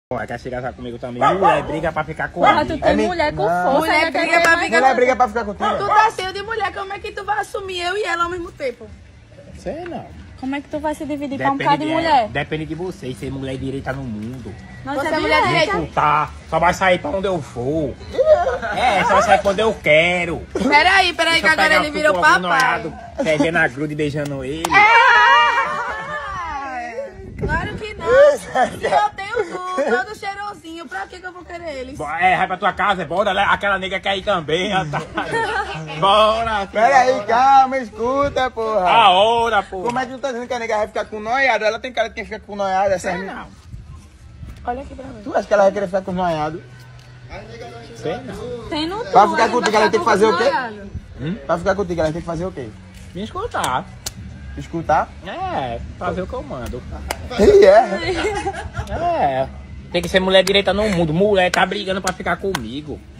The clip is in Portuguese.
Quer se casar comigo também. Mulher briga pra ficar comigo. Porra, tu tem mulher com força. Mulher briga pra ficar Mulher briga pra ficar contigo. Tu tá cheio de mulher, como é que tu vai assumir eu e ela ao mesmo tempo? Sei não. Como é que tu vai se dividir com um bocado de mulher? Depende de você, ser mulher direita no mundo. Nós Você é é mulher direita. direita? Escutar, só vai sair pra onde eu for. Só vai sair quando eu quero. Peraí, que agora ele virou papai. Pegando a gruda e beijando ele. Claro que não. Se eu tenho todo cheirosinho, pra que eu vou querer eles? Vai pra tua casa, bora. Aquela nega quer ir também, otário. Bora. Pera aí, calma, escuta, porra. A hora, porra. Como é que tu tá dizendo que a nega vai ficar com noiado? Ela tem cara de quem fica com noiado, essa Sei menina. não. Olha aqui pra mim. Tu acha que ela vai querer ficar com noiado? Sei não. Tem no Pra ficar contigo, ela tem que fazer o quê? Noiado. Pra ficar contigo, ela tem que fazer o quê? Me escutar. Escutar? Fazer o que eu mando. E é. Tem que ser mulher direita no mundo. Mulher tá brigando pra ficar comigo.